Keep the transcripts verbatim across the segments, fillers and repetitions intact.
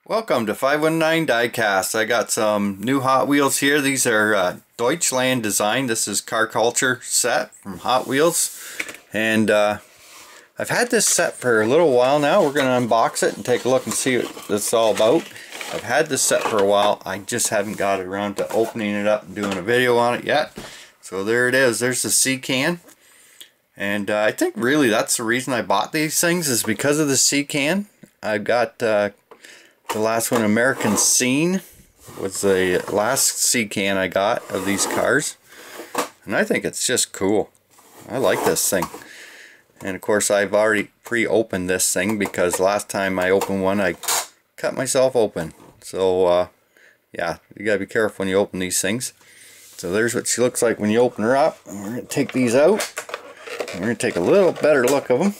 Welcome to five one nine Diecast. I got some new Hot Wheels here. These are uh, Deutschland design. This is Car Culture set from Hot Wheels. And uh, I've had this set for a little while now. We're going to unbox it and take a look and see what it's all about. I've had this set for a while. I just haven't got around to opening it up and doing a video on it yet. So there it is. There's the C-Can. And uh, I think really that's the reason I bought these things, is because of the C-Can. I've got... Uh, The last one, American Scene, was the last C-Can I got of these cars. And I think it's just cool. I like this thing. And of course I've already pre-opened this thing because last time I opened one I cut myself open. So uh, yeah, you gotta be careful when you open these things. So there's what she looks like when you open her up. And we're gonna take these out. And we're gonna take a little better look of them.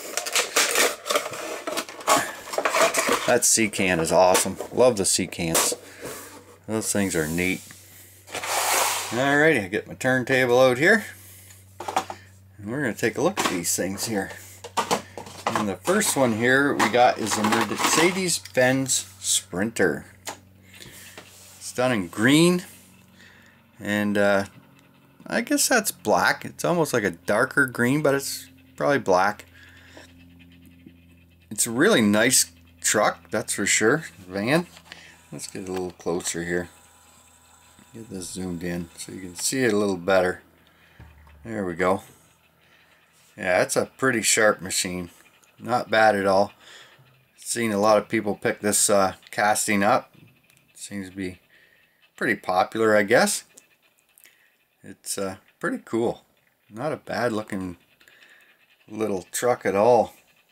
That C-Can is awesome. Love the C-Cans. Those things are neat. Alrighty, I get my turntable out here. And we're going to take a look at these things here. And the first one here we got is a Mercedes-Benz Sprinter. It's done in green. And uh, I guess that's black. It's almost like a darker green, but it's probably black. It's a really nice truck, that's for sure. Van. Let's get a little closer here. Get this zoomed in so you can see it a little better. There we go. Yeah, it's a pretty sharp machine. Not bad at all. Seen a lot of people pick this uh, casting up. Seems to be pretty popular, I guess. It's uh, pretty cool. Not a bad looking little truck at all.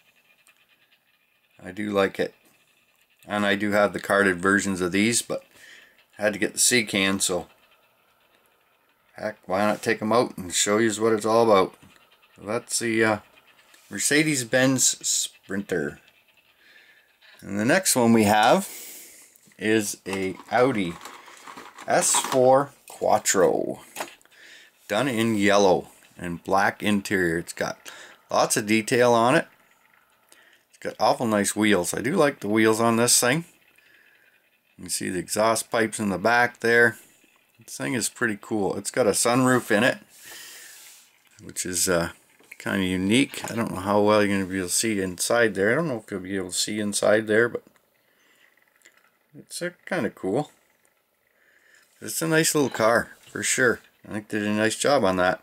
I do like it, and I do have the carded versions of these, but I had to get the C-Can, so heck, why not take them out and show you what it's all about. So that's the uh, Mercedes-Benz Sprinter. And the next one we have is a Audi S four Quattro, done in yellow and black interior. It's got lots of detail on it. Got awful nice wheels. I do like the wheels on this thing. You can see the exhaust pipes in the back there. This thing is pretty cool. It's got a sunroof in it, which is uh, kind of unique. I don't know how well you're going to be able to see inside there. I don't know if you'll be able to see inside there, but it's uh, kind of cool. It's a nice little car, for sure. I think they did a nice job on that.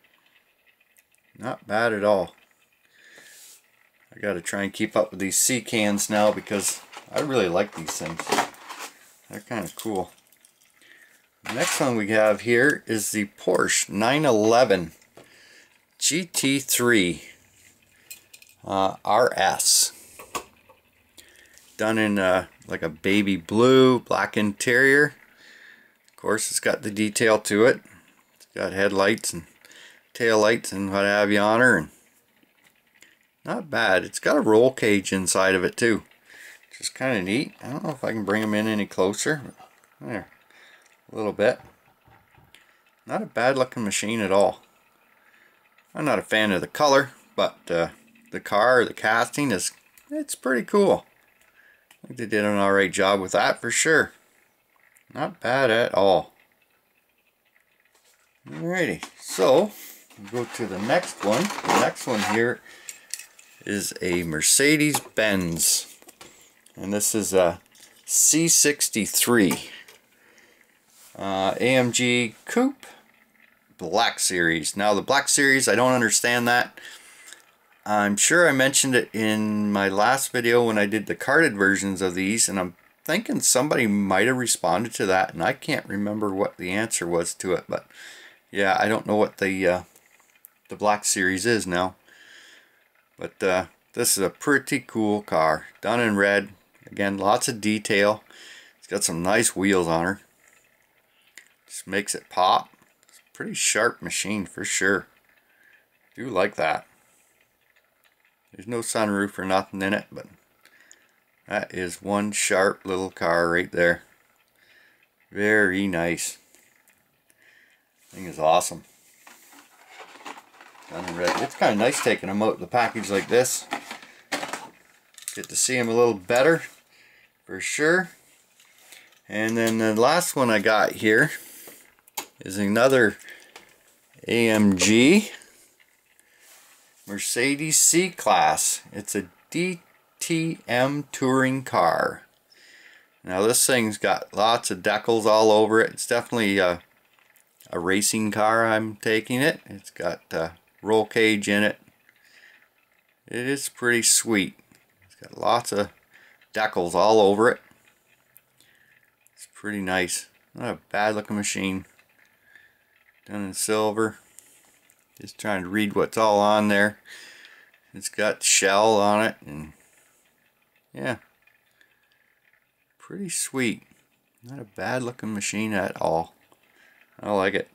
Not bad at all. I gotta try and keep up with these C-Cans now because I really like these things. They're kind of cool. The next one we have here is the Porsche nine eleven G T three uh, R S. Done in uh, like a baby blue, black interior. Of course, it's got the detail to it. It's got headlights and tail lights and what have you on her. And not bad. It's got a roll cage inside of it too, which is kind of neat. I don't know if I can bring them in any closer. There, a little bit. Not a bad looking machine at all. I'm not a fan of the color, but uh, the car, the casting is, it's pretty cool. I think they did an alright job with that for sure. Not bad at all. Alrighty, so we'll go to the next one. The next one here is a Mercedes-Benz, and this is a C sixty-three uh, A M G Coupe Black Series. Now the Black Series, I don't understand that. I'm sure I mentioned it in my last video when I did the carded versions of these, and I'm thinking somebody might have responded to that, and I can't remember what the answer was to it. But yeah, I don't know what the uh, the Black Series is now. But uh, this is a pretty cool car. Done in red. Again, lots of detail. It's got some nice wheels on her. Just makes it pop. It's a pretty sharp machine for sure. Do like that. There's no sunroof or nothing in it, but that is one sharp little car right there. Very nice. Thing is awesome. It's kind of nice taking them out of the package like this. Get to see them a little better for sure. And then the last one I got here is another A M G Mercedes C-Class. It's a D T M touring car. Now this thing's got lots of decals all over it. It's definitely a, a racing car, I'm taking it. It's got a roll cage in it. It is pretty sweet. It's got lots of decals all over it. It's pretty nice. Not a bad looking machine. Done in silver. Just trying to read what's all on there. It's got shell on it, and yeah, pretty sweet. Not a bad looking machine at all. I like it.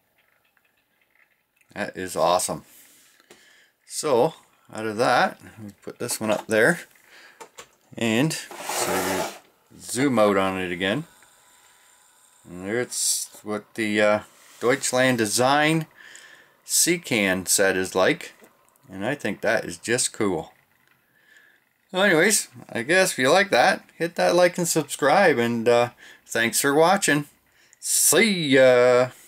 That is awesome. So out of that, we put this one up there, and so zoom out on it again. And there it's what the uh, Deutschland Design C-Can set is like, and I think that is just cool. So anyways, I guess if you like that, hit that like and subscribe, and uh, thanks for watching. See ya!